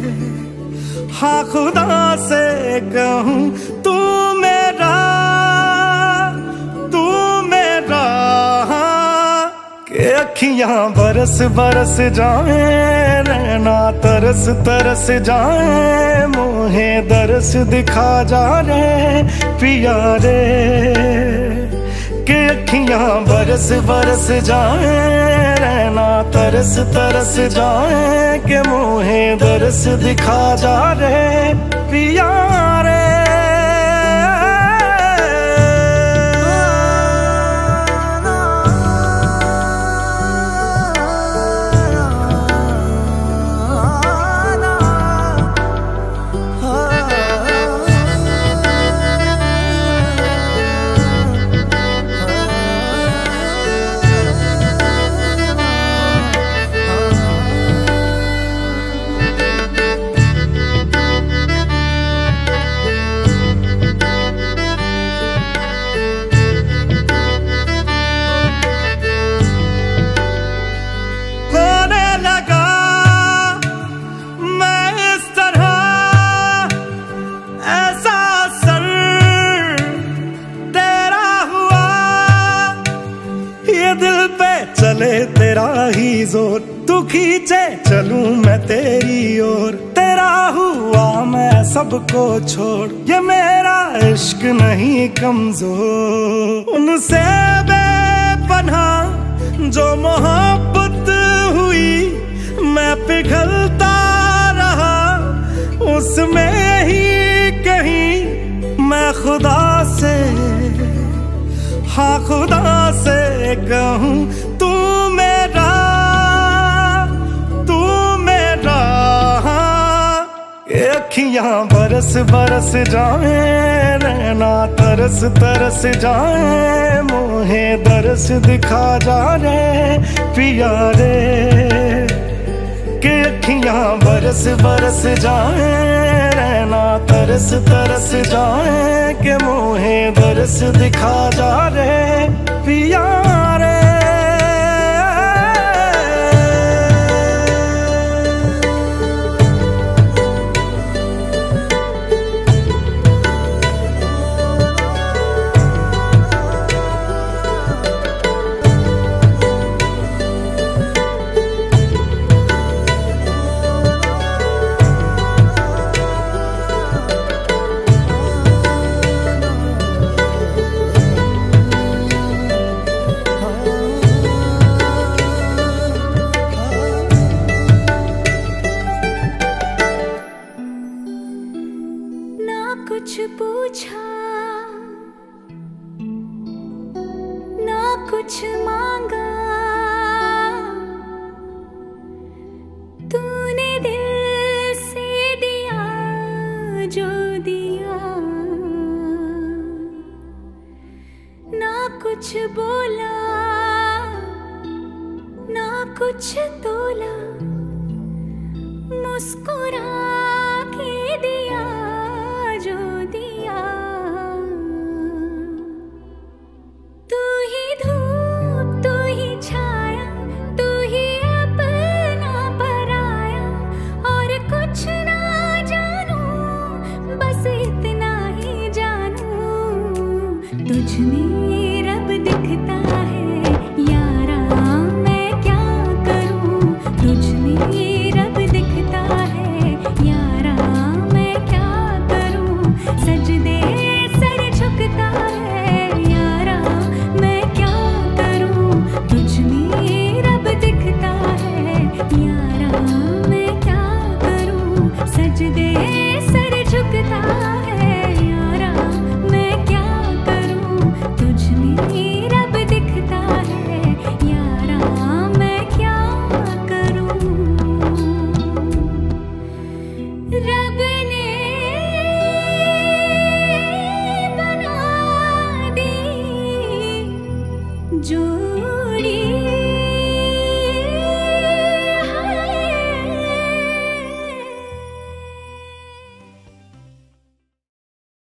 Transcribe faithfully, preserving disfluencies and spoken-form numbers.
हाँ खुदा से कहूँ तू मेरा, तू मेरा, के अखियां बरस बरस जाए, रहना तरस तरस जाए, मोहे दरस दिखा जा रे पिया रे। के अखियां बरस बरस जाए, रहना तरस तरस जाए, के मोहे दरस दिखा जा रे पिया रे। दिल पे चले तेरा ही जोर, तू खींचे चलूं मैं तेरी ओर, तेरा हुआ मैं सबको छोड़, ये मेरा इश्क नहीं कमजोर। उनसे बेपनाह जो मोहब्बत हुई, मैं पिघलता रहा उसमें ही कहीं। मैं खुदा से, हाँ खुदा से कहूँ तू मेरा, तू मेरा, ये अखियां बरस बरस जाए, रहना तरस तरस जाए, मोहे दरस दिखा जा रे पिया रे। के अखियां बरस बरस जाए, रहना तरस तरस जाए, के मोहे दरस दिखा जा रे पिया रे। कुछ पूछा ना कुछ मांगा, तूने दिल से दिया जो दिया, ना कुछ बोला ना कुछ तोला, मुस्कुरा के दिया जो दिया। तू ही धूप तू ही छाया, तू ही अपना पराया, और कुछ ना जानू बस इतना ही जानू, तुझ में रब दिखता